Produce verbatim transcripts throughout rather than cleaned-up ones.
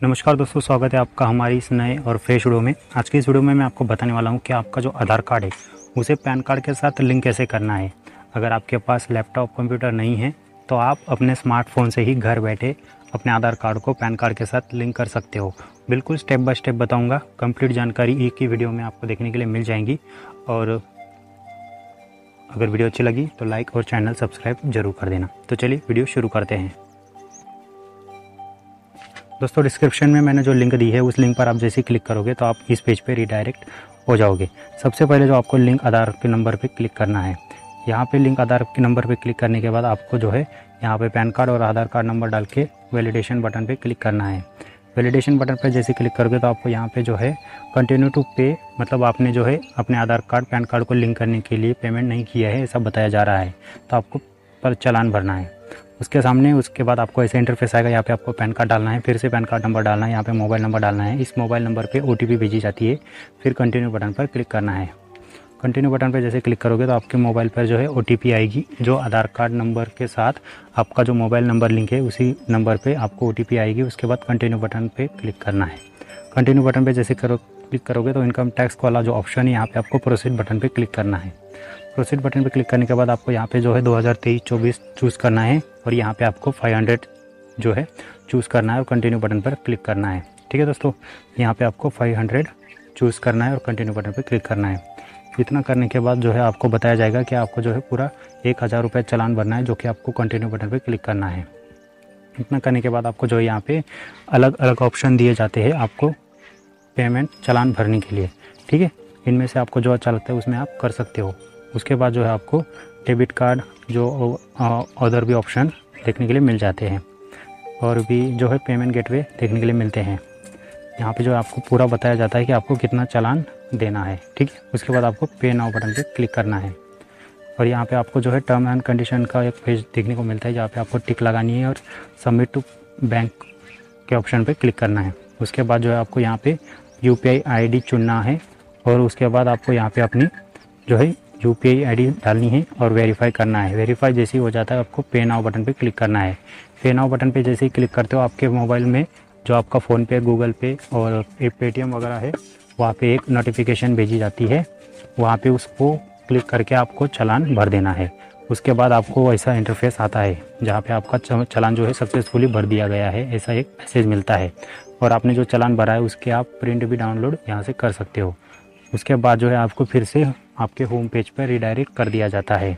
नमस्कार दोस्तों, स्वागत है आपका हमारी इस नए और फ्रेश वीडियो में। आज की इस वीडियो में मैं आपको बताने वाला हूं कि आपका जो आधार कार्ड है उसे पैन कार्ड के साथ लिंक कैसे करना है। अगर आपके पास लैपटॉप कंप्यूटर नहीं है तो आप अपने स्मार्टफोन से ही घर बैठे अपने आधार कार्ड को पैन कार्ड के साथ लिंक कर सकते हो। बिल्कुल स्टेप बाय स्टेप बताऊँगा, कंप्लीट जानकारी एक ही वीडियो में आपको देखने के लिए मिल जाएंगी। और अगर वीडियो अच्छी लगी तो लाइक और चैनल सब्सक्राइब जरूर कर देना। तो चलिए वीडियो शुरू करते हैं। दोस्तों, डिस्क्रिप्शन में मैंने जो लिंक दी है उस लिंक पर आप जैसे क्लिक करोगे तो आप इस पेज पे रिडायरेक्ट हो जाओगे। सबसे पहले जो आपको लिंक आधार के नंबर पे क्लिक करना है। यहाँ पे लिंक आधार के नंबर पे क्लिक करने के बाद आपको जो है यहाँ पे पैन कार्ड और आधार कार्ड नंबर डाल के वैलिडेशन बटन पे क्लिक करना है। वैलिडेशन बटन पर जैसे क्लिक करोगे तो आपको यहाँ पे जो है कंटिन्यू टू पे, मतलब आपने जो है अपने आधार कार्ड पैन कार्ड को लिंक करने के लिए पेमेंट नहीं किया है ऐसा बताया जा रहा है, तो आपको पर चालान भरना है। उसके सामने उसके बाद आपको ऐसे इंटरफेस आएगा। यहाँ पे आपको पैन कार्ड डालना है, फिर से पैन कार्ड नंबर डालना है, यहाँ पे मोबाइल नंबर डालना है। इस मोबाइल नंबर पे ओटीपी भेजी जाती है, फिर कंटिन्यू बटन पर क्लिक करना है। कंटिन्यू बटन पर जैसे क्लिक करोगे तो आपके मोबाइल पर जो है ओटीपी आएगी, जो आधार कार्ड नंबर के साथ आपका जो मोबाइल नंबर लिंक है उसी नंबर पर आपको ओटीपी आएगी। उसके बाद कंटिन्यू बटन पर क्लिक करना है। कंटिन्यू बटन पर जैसे करो क्लिक करोगे तो इनकम टैक्स वाला जो ऑप्शन है यहाँ पे आपको प्रोसीड बटन पे क्लिक करना है। प्रोसीड बटन पे क्लिक करने के बाद आपको यहाँ पे जो है दो हज़ार तेईस चौबीस चूज़ करना है और यहाँ पे आपको पाँच सौ जो है चूज़ करना है और कंटिन्यू बटन पर क्लिक करना है। ठीक है दोस्तों, यहाँ पे आपको पाँच सौ चूज़ करना है और कंटिन्यू बटन पर क्लिक करना है। इतना करने के बाद जो है आपको बताया जाएगा कि आपको जो है पूरा एक हज़ार रुपये चालान भरना है, जो कि आपको कंटिन्यू बटन पर क्लिक करना है। इतना करने के बाद आपको जो है यहाँ पे अलग अलग ऑप्शन दिए जाते हैं आपको पेमेंट चालान भरने के लिए। ठीक है, इनमें से आपको जो अच्छा लगता है उसमें आप कर सकते हो। उसके बाद जो है आपको डेबिट कार्ड जो अदर भी ऑप्शन देखने के लिए मिल जाते हैं और भी जो है पेमेंट गेटवे देखने के लिए मिलते हैं। यहाँ पे जो आपको पूरा बताया जाता है कि आपको कितना चालान देना है। ठीक है, उसके बाद आपको पे नाउ बटन पे क्लिक करना है और यहाँ पे आपको जो है टर्म एंड कंडीशन का एक पेज देखने को मिलता है, जहाँ पे आपको टिक लगानी है और सबमिट टू बैंक के ऑप्शन पे क्लिक करना है। उसके बाद जो है आपको यहाँ पे U P I I D चुनना है और उसके बाद आपको यहाँ पे अपनी जो है U P I I D डालनी है और वेरीफाई करना है। वेरीफाई जैसे ही हो जाता है आपको पे नाउ बटन पे क्लिक करना है। पे नाउ बटन पे जैसे ही क्लिक करते हो आपके मोबाइल में जो आपका फ़ोन पे, गूगल पे और पेटीएम वगैरह है वहाँ पे एक नोटिफिकेशन भेजी जाती है। वहाँ पे उसको क्लिक करके आपको चालान भर देना है। उसके बाद आपको ऐसा इंटरफेस आता है जहाँ पे आपका चालान जो है सक्सेसफुली भर दिया गया है, ऐसा एक मैसेज मिलता है। और आपने जो चालान भरा है उसके आप प्रिंट भी डाउनलोड यहाँ से कर सकते हो। उसके बाद जो है आपको फिर से आपके होम पेज पर रिडायरेक्ट कर दिया जाता है।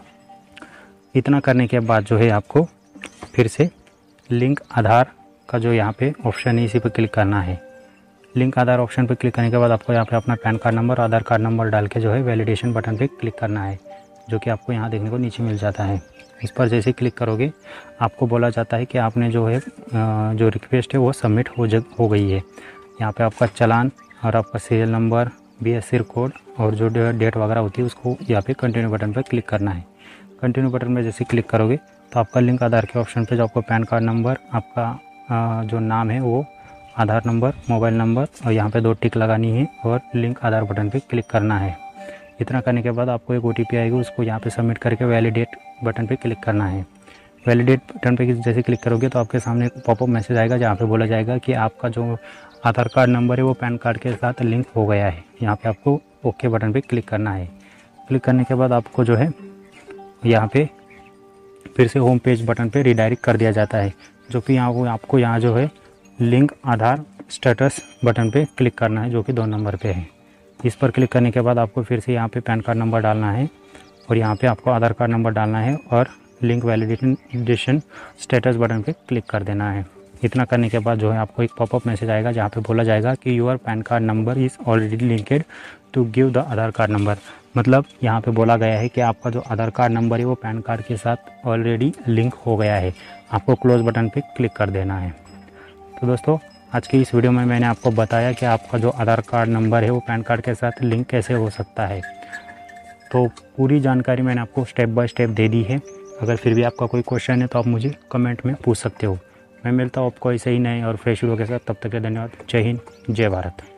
इतना करने के बाद जो है आपको फिर से लिंक आधार का जो यहाँ पे ऑप्शन है इसी पर क्लिक करना है। लिंक आधार ऑप्शन पर क्लिक करने के बाद आपको यहाँ पे अपना PAN card number, Aadhaar card number डाल के जो है वैलिडेशन बटन पे क्लिक करना है, जो कि आपको यहाँ देखने को नीचे मिल जाता है। इस पर जैसे क्लिक करोगे आपको बोला जाता है कि आपने जो है जो रिक्वेस्ट है वो सबमिट हो जग हो गई है। यहाँ पे आपका चालान और आपका serial number, B S C code और जो डेट वगैरह होती है उसको यहाँ पे कंटिन्यू बटन पर क्लिक करना है। कंटिन्यू बटन में जैसे क्लिक करोगे तो आपका लिंक आधार के ऑप्शन पे जो आपको पैन कार्ड नंबर, आपका जो नाम है वो आधार नंबर, मोबाइल नंबर और यहाँ पे दो टिक लगानी है और लिंक आधार बटन पे क्लिक करना है। इतना करने के बाद आपको एक ओ टी पी आएगी, उसको यहाँ पे सबमिट करके वैलिडेट बटन पे क्लिक करना है। वैलिडेट बटन पे जैसे क्लिक करोगे तो आपके सामने एक पॉपअप मैसेज आएगा जहाँ पे बोला जाएगा कि आपका जो आधार कार्ड नंबर है वो पैन कार्ड के साथ लिंक हो गया है। यहाँ पे आपको ओके बटन पे क्लिक करना है। क्लिक करने के बाद आपको जो है यहाँ पे फिर से होम पेज बटन पे रिडायरेक्ट कर दिया जाता है, जो कि यहाँ आपको यहाँ जो है लिंक आधार स्टेटस बटन पे क्लिक करना है, जो कि दो नंबर पे है। इस पर क्लिक करने के बाद आपको फिर से यहाँ पे पैन कार्ड नंबर डालना है और यहाँ पे आपको आधार कार्ड नंबर डालना है और लिंक वैलिडेशन स्टेटस बटन पे क्लिक कर देना है। इतना करने के बाद जो है आपको एक पॉपअप मैसेज आएगा जहाँ पे बोला जाएगा कि your PAN card number is already linked to give the Aadhaar card number. मतलब यहाँ पे बोला गया है कि आपका जो आधार कार्ड नंबर है वो पैन कार्ड के साथ ऑलरेडी लिंक हो गया है। आपको क्लोज बटन पे क्लिक कर देना है। तो दोस्तों, आज की इस वीडियो में मैंने आपको बताया कि आपका जो आधार कार्ड नंबर है वो पैन कार्ड के साथ लिंक कैसे हो सकता है। तो पूरी जानकारी मैंने आपको स्टेप बाय स्टेप दे दी है। अगर फिर भी आपका कोई क्वेश्चन है तो आप मुझे कमेंट में पूछ सकते हो। मैं मिलता हूँ आपको ऐसे ही नए और फ्रेश वीडियो के साथ। तब तक के धन्यवाद। जय हिंद, जय भारत।